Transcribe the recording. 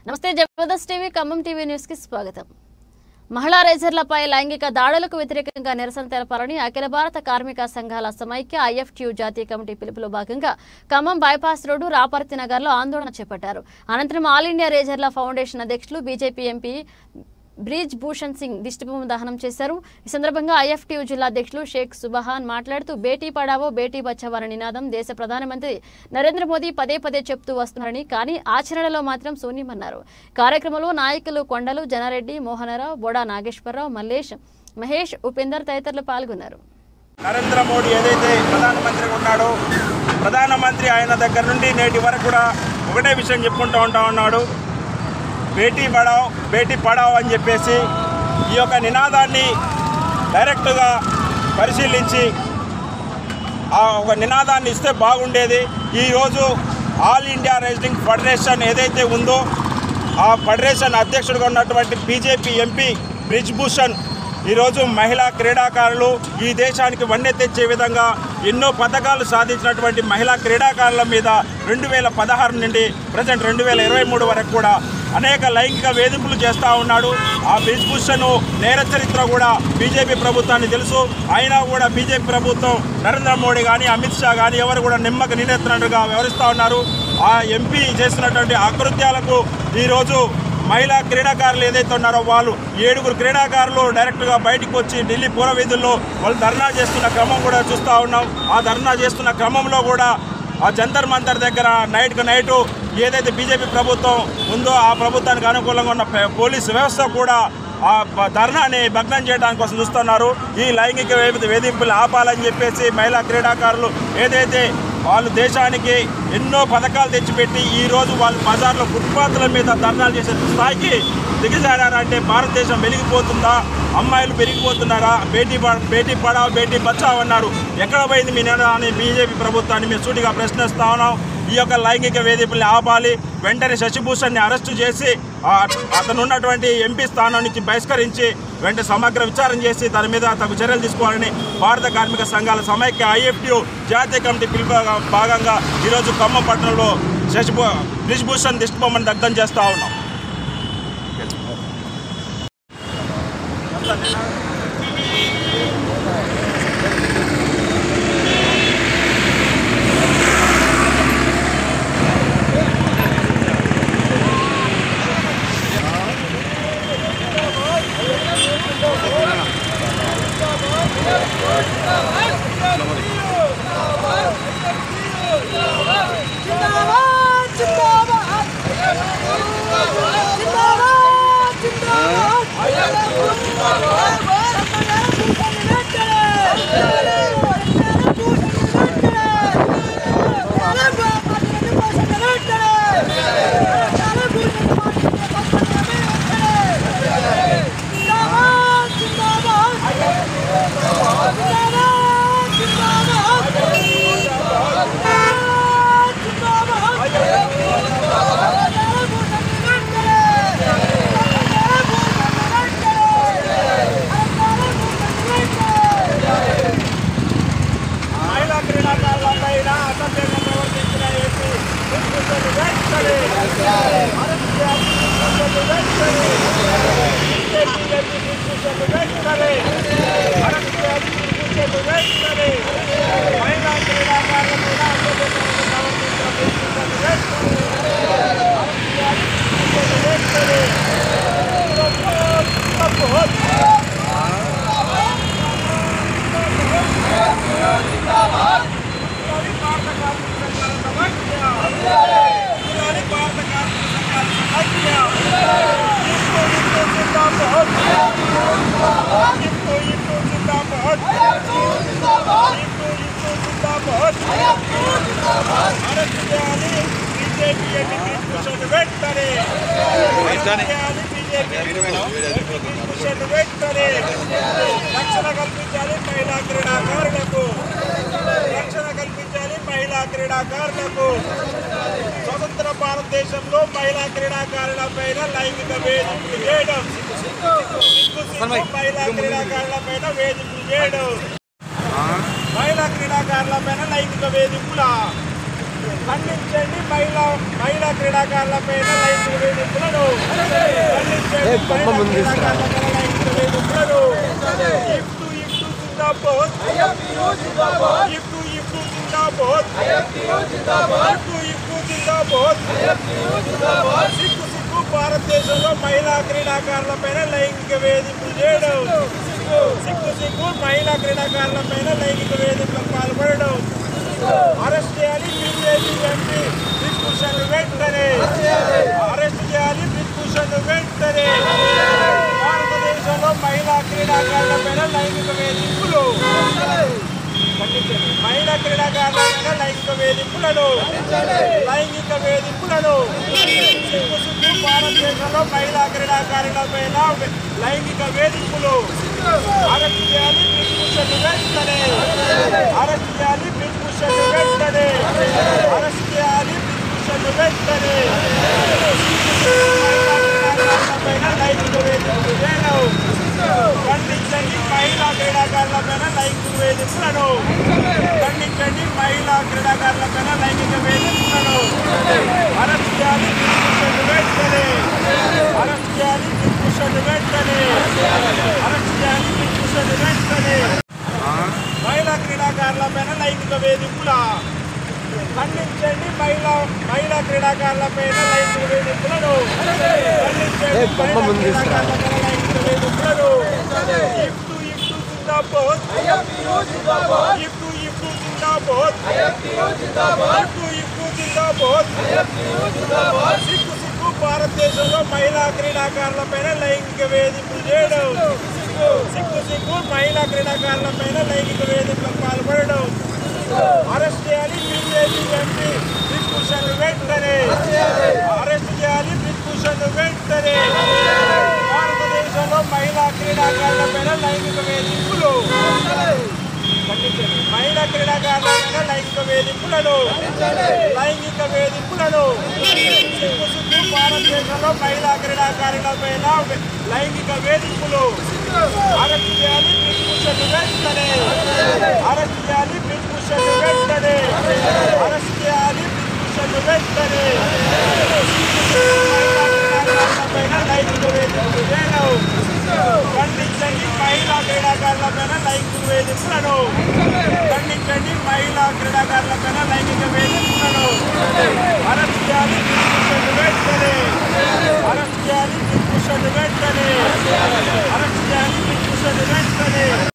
నమస్తే Jabardasth TV Khammam TV news కి స్వాగతం। మహిళా రేజర్లపై లైంగిక దాడులకు వ్యతిరేకంగా నిరసన తెలపాలని అఖిల భారత కార్మిక సంఘాల సమైక్య ఐఎఫ్టియు జాతీయ కమిటీ పిలుపులో భాగంగా ఖమ్మం బైపాస్ రోడ్డు రాపర్తి నగర్లో ఆందోళన చేపట్టారు। అనంతరం ఆల్ ఇండియా రేజర్ల ఫౌండేషన్ అధ్యక్షులు బీజేపీ ఎంపీ బ్రిజ్ భూషణ్ సింగ్ దిష్టిబొమ్మ దహనం చేశారు। ఈ సందర్భంగా ఐఎఫ్టియు జిల్లా అధ్యక్షులు షేక్ సుబహాన్ మాట్లాడుతూ బేటీ పడావో బేటీ బచావో అనే నినాదం దేశ ప్రధానమంత్రి నరేంద్ర మోదీ పదే పదే చెప్తూ వస్తున్నారని, కానీ ఆచరణలో మాత్రం శూన్యమన్నారు। కార్యక్రమంలో నాయకులు కొండలు జనారెడ్డి, మోహనరావు, బోడా నాగేశ్వరరావు, మహేష్, ఉపేందర్ తదితరులు పాల్గొన్నారు। నరేంద్ర మోడీ ఏదైతే ప్రధానమంత్రిగా ఉన్నాడో, ప్రధానమంత్రి ఆయన దగ్గర నుండి నేటి వరకు కూడా ఒకటే విషయం చెప్పుకుంటూ ఉన్నాడు, బేటీ బడావ్ బేటీ పడావ్ అని చెప్పేసి ఈ యొక్క నినాదాన్ని డైరెక్ట్గా పరిశీలించి ఆ ఒక నినాదాన్ని ఇస్తే బాగుండేది। ఈరోజు ఆల్ ఇండియా రైజింగ్ ఫెడరేషన్ ఏదైతే ఉందో ఆ ఫెడరేషన్ అధ్యక్షుడిగా ఉన్నటువంటి బీజేపీ ఎంపీ బ్రిజ్ భూషణ్ ఈరోజు మహిళా క్రీడాకారులు ఈ దేశానికి వన్నె తెచ్చే విధంగా ఎన్నో పథకాలు సాధించినటువంటి మహిళా క్రీడాకారుల మీద 2016 నుండి ప్రజెంట్ 2023 వరకు కూడా అనేక లైంగిక వేధింపులు చేస్తూ ఉన్నాడు। ఆ బ్రిజ్ భూషణ్ నేర చరిత్ర కూడా బీజేపీ ప్రభుత్వాన్ని తెలుసు। అయినా కూడా బీజేపీ ప్రభుత్వం నరేంద్ర మోడీ కానీ అమిత్ షా కానీ ఎవరు కూడా నిమ్మక నీరెత్తినట్టుగా వ్యవహరిస్తూ ఉన్నారు। ఆ ఎంపీ చేసినటువంటి అకృత్యాలకు ఈరోజు మహిళా క్రీడాకారులు ఏదైతే ఉన్నారో వాళ్ళు 7 క్రీడాకారులు డైరెక్ట్గా బయటకు వచ్చి ఢిల్లీ పూర్వ వీధుల్లో వాళ్ళు ధర్నా చేస్తున్న క్రమం కూడా చూస్తూ ఉన్నాం। ఆ ధర్నా చేస్తున్న క్రమంలో కూడా ఆ జంతర్ మంతర్ దగ్గర నైట్కు నైటు ఏదైతే బీజేపీ ప్రభుత్వం ఉందో ఆ ప్రభుత్వానికి అనుకూలంగా ఉన్న పోలీసు వ్యవస్థ కూడా ఆ ధర్నాని భగ్నం చేయడానికి కోసం చూస్తున్నారు। ఈ లైంగిక వేధింపులు ఆపాలని చెప్పేసి మహిళా క్రీడాకారులు ఏదైతే వాళ్ళు దేశానికి ఎన్నో పథకాలు తెచ్చిపెట్టి ఈరోజు వాళ్ళు బజార్లో ఫుట్పాత్ల మీద ధర్నాలు చేసే స్థాయికి దిగజారంటే భారతదేశం వెలిగిపోతుందా? అమ్మాయిలు పెరిగిపోతున్నారా? బేటీ పడావ్ బేటీ బచావ్ అన్నారు, ఎక్కడ పోయింది మీ అని బీజేపీ ప్రభుత్వాన్ని మేము సూటిగా ప్రశ్నిస్తా ఉన్నాం। ఈ యొక్క లైంగిక వేధింపుల్ని ఆపాలి, వెంటనే శశిభూషణ్ని అరెస్టు చేసి అతను ఉన్నటువంటి ఎంపీ స్థానం నుంచి బహిష్కరించి వెంటనే సమగ్ర విచారణ చేసి దాని మీద తగు చర్యలు తీసుకోవాలని భారత కార్మిక సంఘాల సమైక్య ఐఎఫ్టియు జాతీయ కమిటీ పిలుపు భాగంగా ఈరోజు ఖమ్మం పట్టణంలో బ్రిజ్ భూషణ్ దిష్టిబొమ్మను దగ్ధం చేస్తూ ఉన్నాం। రక్షణ కల్పించాలి మహిళా క్రీడాకారులకు స్వతంత్ర భారతదేశంలో మహిళా క్రీడాకారులపైన లైంగిక వేధింపులు చేయడం, మహిళా క్రీడాకారులపైన వేధింపులు చేయడం, మహిళా క్రీడాకారులపైన లైంగిక వేధింపుల ఖండించండి, మహిళా క్రీడాకారులపైన లైంగిక వేధింపులను బొమ్మ ముందు తీసుకురా. భారతదేశంలో మహిళా క్రీడాకారులపైన లైంగిక వేధింపులు చేయడం, సిగ్గు మహిళా క్రీడాకారులపైన లైంగిక వేధింపులకు పాల్పడడం, అరెస్ట్ చేయాలి బీజేపీ ఎంపీ బ్రిజ్భూషణ్ వెంటనే, అరెస్ట్ చేయాలి బ్రిజ్భూషణ్ వెంటనే. భారతదేశంలో మహిళా క్రీడాకారులపైన లైంగిక వేధింపులు, మహిళా క్రీడాకారులపైన లైంగిక వేధింపులను సిగ్గు భారతదేశంలో మహిళా క్రీడాకారులపైన లైంగిక వేధింపులు. అరెస్ట్ చేయాలి బ్రిజ్భూషణ్ వెంటనే, అరెస్ట్ చేయాలి బ్రిజ్భూషణ్ వెంటనే, అరెస్ట్ చేయాలి బ్రిజ్భూషణ్ వెంటనే. పైన లైంగిక వేధింపులు చేయడం, ఖండించండి మహిళా క్రీడాకారులపైన లైంగిక వేధింపులను, ఖండించండి మహిళా క్రీడాకారులపైన లైంగిక వేధింపులను. అరెస్ట్ చేయాలి బ్రిజ్భూషణ్ వెంటనే, అరెస్ట్ చేయాలి బ్రిజ్భూషణ్ వెంటనే, అరెస్ట్ చేయాలి బ్రిజ్భూషణ్ వెంటనే. మహిళా క్రీడాకారులపైన లైంగిక వేధింపుల, ఖండించండి మహిళా క్రీడాకారులపైన లైంగిక వేధింపులను, ఖండించండి బొమ్మ ముందు తీసుకురా. లైంగిక వేధింపులను. సిగ్గు భారతదేశంలో మహిళా క్రీడాకారులపైన లైంగిక వేధింపులు చేయడం, సిగ్గు మహిళా క్రీడాకారులపైన లైంగిక వేధింపులకు పాల్పడడం, అరెస్ట్ చేయాలి బీజేపీ ఎంపీ బ్రిజ్భూషణ్ వెంటనే, అరెస్ట్ చేయాలి బ్రిజ్భూషణ్ వెంటనే. భారతదేశంలో మహిళా క్రీడాకారులపైన లైంగిక వేధింపులు, మహిళా క్రీడాకారులపైన లైంగిక వేధింపులను, సిగ్గు భారతదేశంలో మహిళా క్రీడాకారులపైన లైంగిక వేధింపులు. అరెస్ట్ చేయాలి బ్రిజ్భూషణ్ వెంటనే, అరెస్ట్ చేయాలి బ్రిజ్భూషణ్ వెంటనే, అరెస్ట్ చేయాలి బ్రిజ్భూషణ్ వెంటనే. పైన లైంగిక వేధింపులు చేయడం, ఖండించండి మహిళా క్రీడాకారులపైన లైంగిక వేధింపులను, ఖండించండి మహిళా క్రీడాకారులపైన లైంగిక వేధింపులను. అరెస్ట్ చేయాలి బ్రిజ్భూషణ్ వెంటనే, అరెస్ట్ చేయాలి బ్రిజ్భూషణ్ వెంటనే, అరెస్ట్ చేయాలి బ్రిజ్భూషణ్ వెంటనే.